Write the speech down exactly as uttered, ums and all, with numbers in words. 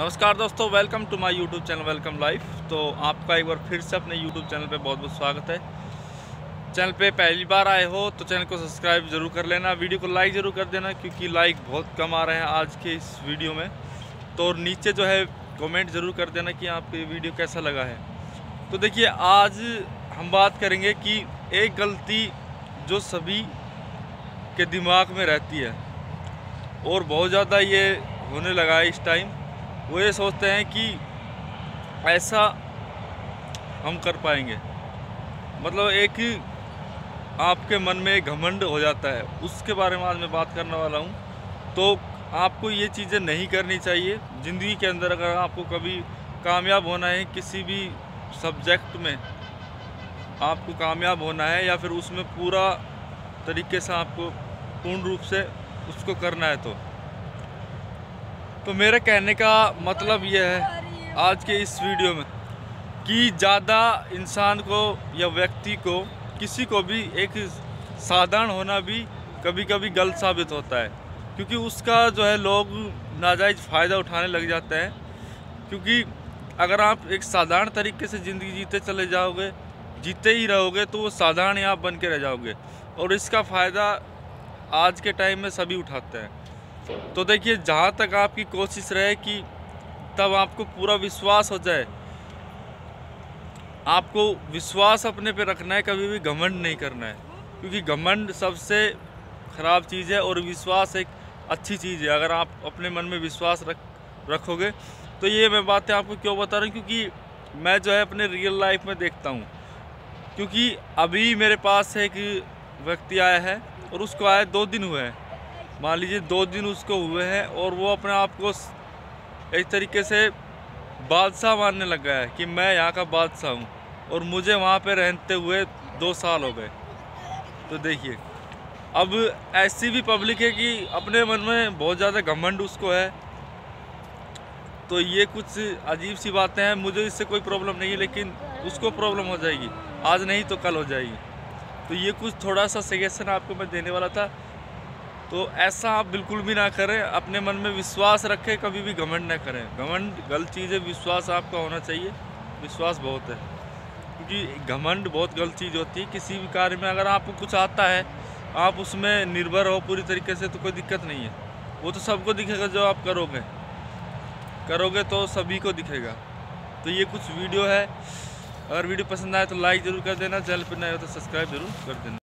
नमस्कार दोस्तों, welcome to my YouTube channel welcome life. तो आपका एक बार फिर से अपने यूट्यूब चैनल पे बहुत बहुत स्वागत है। चैनल पे पहली बार आए हो तो चैनल को सब्सक्राइब जरूर कर लेना, वीडियो को लाइक ज़रूर कर देना क्योंकि लाइक बहुत कम आ रहे हैं आज के इस वीडियो में। तो नीचे जो है कमेंट ज़रूर कर देना कि आपको ये वीडियो कैसा लगा है। तो देखिए, आज हम बात करेंगे कि एक गलती जो सभी के दिमाग में रहती है और बहुत ज़्यादा ये होने लगा है इस टाइम, वो ये सोचते हैं कि ऐसा हम कर पाएंगे। मतलब एक आपके मन में एक घमंड हो जाता है, उसके बारे में आज मैं बात करने वाला हूँ। तो आपको ये चीज़ें नहीं करनी चाहिए ज़िंदगी के अंदर। अगर आपको कभी कामयाब होना है किसी भी सब्जेक्ट में, आपको कामयाब होना है या फिर उसमें पूरा तरीके से आपको पूर्ण रूप से उसको करना है, तो तो मेरे कहने का मतलब यह है आज के इस वीडियो में कि ज़्यादा इंसान को या व्यक्ति को, किसी को भी एक साधारण होना भी कभी कभी गलत साबित होता है, क्योंकि उसका जो है लोग नाजायज़ फ़ायदा उठाने लग जाते हैं। क्योंकि अगर आप एक साधारण तरीके से ज़िंदगी जीते चले जाओगे, जीते ही रहोगे, तो वो साधारण ही आप बन के रह जाओगे और इसका फ़ायदा आज के टाइम में सभी उठाते हैं। तो देखिए, जहाँ तक आपकी कोशिश रहे कि तब आपको पूरा विश्वास हो जाए, आपको विश्वास अपने पे रखना है, कभी भी घमंड नहीं करना है। क्योंकि घमंड सबसे ख़राब चीज़ है और विश्वास एक अच्छी चीज़ है। अगर आप अपने मन में विश्वास रख रखोगे तो ये मैं बातें आपको क्यों बता रहा हूँ, क्योंकि मैं जो है अपने रियल लाइफ में देखता हूँ। क्योंकि अभी मेरे पास एक व्यक्ति आया है और उसको आए दो दिन हुए हैं, मान लीजिए दो दिन उसको हुए हैं, और वो अपने आप को एक तरीके से बादशाह मानने लग गया है कि मैं यहाँ का बादशाह हूँ, और मुझे वहाँ पे रहते हुए दो साल हो गए। तो देखिए, अब ऐसी भी पब्लिक है कि अपने मन में बहुत ज़्यादा घमंड उसको है। तो ये कुछ अजीब सी बातें हैं। मुझे इससे कोई प्रॉब्लम नहीं है, लेकिन उसको प्रॉब्लम हो जाएगी, आज नहीं तो कल हो जाएगी। तो ये कुछ थोड़ा सा सजेशन आपको मैं देने वाला था। तो ऐसा आप बिल्कुल भी ना करें, अपने मन में विश्वास रखें, कभी भी घमंड ना करें। घमंड गलत चीज़ है, विश्वास आपका होना चाहिए। विश्वास बहुत है, क्योंकि घमंड बहुत गलत चीज़ होती है किसी भी कार्य में। अगर आपको कुछ आता है, आप उसमें निर्भर हो पूरी तरीके से, तो कोई दिक्कत नहीं है। वो तो सबको दिखेगा, जो आप करोगे करोगे तो सभी को दिखेगा। तो ये कुछ वीडियो है, अगर वीडियो पसंद आए तो लाइक ज़रूर कर देना, चैनल पर नए हो तो सब्सक्राइब जरूर कर देना।